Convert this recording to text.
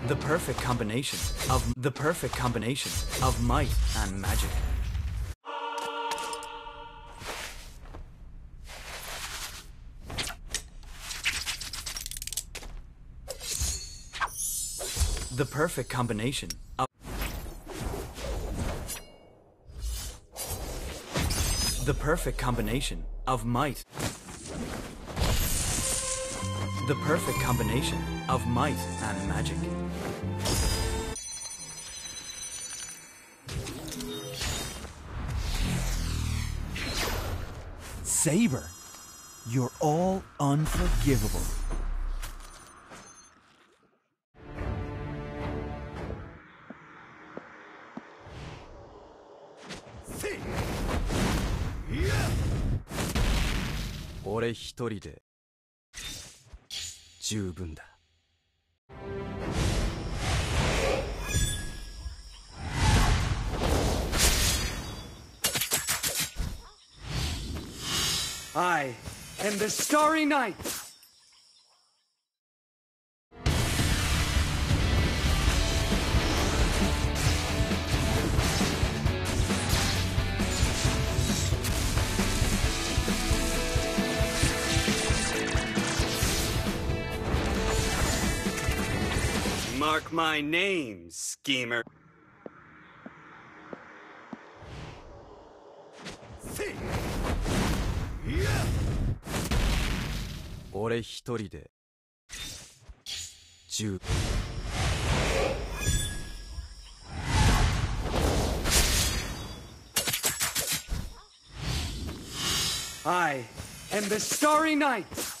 The perfect combination of might and magic. The perfect combination of the perfect combination of might. The perfect combination of might and magic. Saber, you're all unforgivable. 俺一人で十分だ。 I am the Starry Night. Mark my name, schemer. 俺一人で十分。 I am the Starry Night.